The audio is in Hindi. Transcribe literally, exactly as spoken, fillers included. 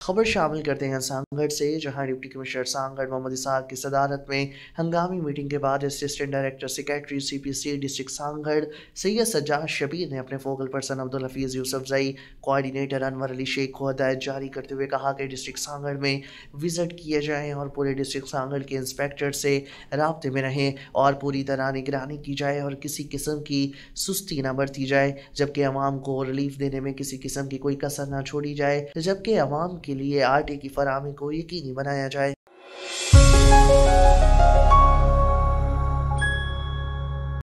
खबर शामिल करते हैं सांगड़ से, जहां डिप्टी कमिश्नर सांगड़ मोहम्मद इसहाक की सदारत में हंगामी मीटिंग के बाद assistant director secretary CPC district Sanghar Syed Sajjad Shabbir ने अपने focal person Abdul Hafeez Yousafzai, coordinator Anwar Ali Sheikh को हदायत जारी करते हुए कहा कि डिस्ट्रिक्ट सांगड़ में विजिट किए जाएँ और पूरे डिस्ट्रिक्ट सांगड़ के इंस्पेक्टर से राब्ते में रहें और पूरी तरह निगरानी की जाए और किसी किस्म की सुस्ती न बरती जाए, जबकि अवाम को रिलीफ देने में किसी किस्म की कोई कसर न छोड़ी जाए, जबकि अवाम के लिए आटे की फराहमी को यकीनी बनाया जाए।